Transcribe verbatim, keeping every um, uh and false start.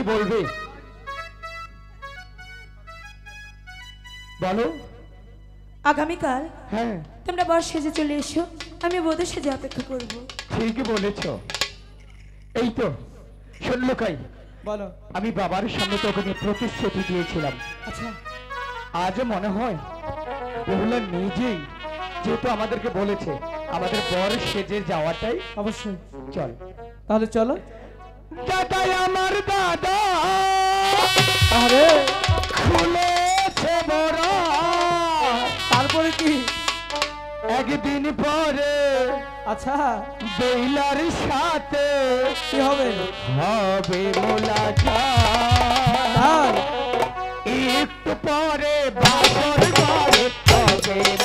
বলবে বলো। আগামীকাল হ্যাঁ তোমরা বর সেজে চলে এসো, আমি বধূ সেজে অপেক্ষা করব। ঠিকই বলেছ। এই তো শুনলো কাই, বলো। আমি বাবার সামনে তোকে নিয়ে প্রতিশ্রুতি দিয়েছিলাম। আচ্ছা আজও মনে হয় বহুলা নিজেই যেহেতু আমাদেরকে বলেছে আমাদের বর সেজে যাওয়াটাই অবশ্যই। চল তাহলে চলো। দাদাই আমার দাদা আরে খুলেছে বড়, তারপরে কি? একদিন পরে আচ্ছা বেলার সাথে কি হবে? হবে মোলাকাত, তাই একটু পরে বাসর ঘরে হবে